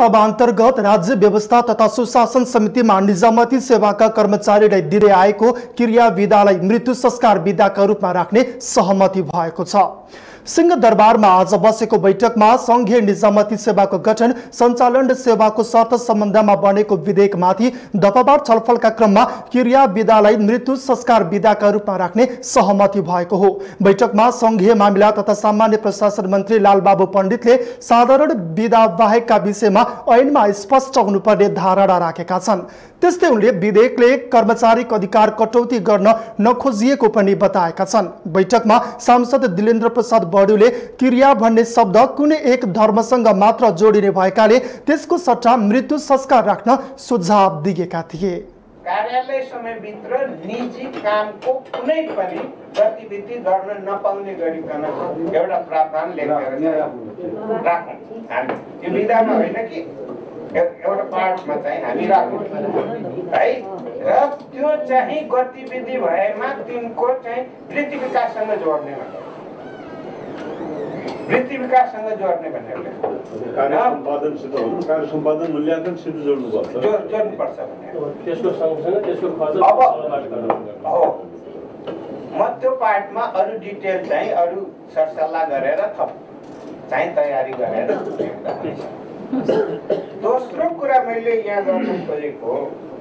सभा अन्तर्गत राज्य व्यवस्था तथा सुशासन समितिमा निजामती सेवाका कर्मचारीलाई दिँदै आएको क्रिया विधालाई मृत्यु संस्कार विधाका रूपमा राख्ने सहमति भएको छ। सिंहदरबारमा आज बसेको बैठकमा संघीय निजामती सेवाको गठन सञ्चालन र सेवाको शर्त सम्बन्धमा बनेको विधेयकमाथि दफावार छलफलका क्रममा क्रिया विधालाई मृत्यु संस्कार विधाका रूपमा राख्ने सहमति भएको हो। बैठकमा संघीय मामिला तथा सामान्य प्रशासन मन्त्री लालबाबु पण्डितले साधारण विधा बाहेकका विषयमा ऐनमा स्पष्ट हुनुपर्ने धारणा राखेका छन्। त्यस्तै उनले विधेयकले कर्मचारीको अधिकार कटौती गर्न नखोजिएको पनि बताएका छन्। बैठकमा सांसद दिलेन्द्र प्रसाद बडुले क्रिया भन्ने शब्द कुनै एक धर्मसँग मात्र जोडिने भएकाले त्यसको सट्टा मृत्यु संस्कार राख्न सुझाव दिएका थिए। कार्यालय समयभित्र निजी कामको कुनै पनि गतिविधि गर्न नपाउने गरिकन एउटा प्रावधान लेखेर राखौँ। यो विधामा होइन कि एउटा पार्टमा चाहिँ हामी राखौँ है। र त्यो चाहिँ गतिविधि भएमा तिनको चाहिँ वृत्ति विकाससँग जोड्ने भनेर वृत्ति विकाससँग जोड्ने भनेर कार्य सम्पादन मूल्याङ्कनसित जोड्नुपर्छ भनेर त्यसको सँगसँगै त्यसको खर्च हो। म त्यो पार्टमा अरू डिटेल चाहिँ अरू सरसल्लाह गरेर थप चाहिँ तयारी गरेर। दोस्रो कुरा मैले यहाँ गर्नु खोजेको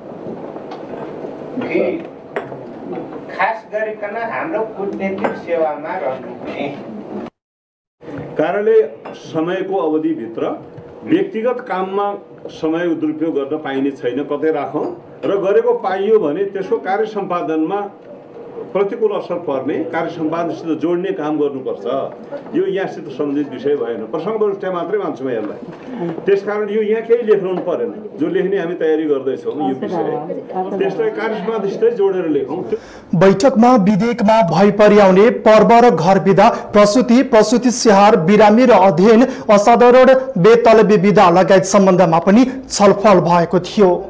कि खास गरिकन हाम्रो कूटनीतिक सेवामा रहनुहुने कार्यालय समयको अवधिभित्र व्यक्तिगत काममा समय दुरुपयोग गर्न पाइने छैन, कतै राखौँ र गरेको पाइयो भने त्यसको कार्य सम्पादनमा प्रतिकूल असर पर्ने कार्य सम्पादनसित जोड्ने काम गर्नुपर्छ। यो यहाँसित सम्बन्धित विषय भएन, प्रसङ्ग दृष्टि मात्रै मान्छु म यसलाई। त्यसकारण यो यहाँ केही लेख्नु परेन, जो लेख्ने हामी तयारी गर्दैछौँ यो विषय त्यसलाई कार्य सम्पादनसितै जोडेर लेखौँ। बैठकमा विधेयकमा भइपरि आउने पर्व र घर विधा, प्रसुति, प्रसुति स्याहार, बिरामी र अध्ययन, असाधारण बेतलबी विधा लगायत सम्बन्धमा पनि छलफल भएको थियो।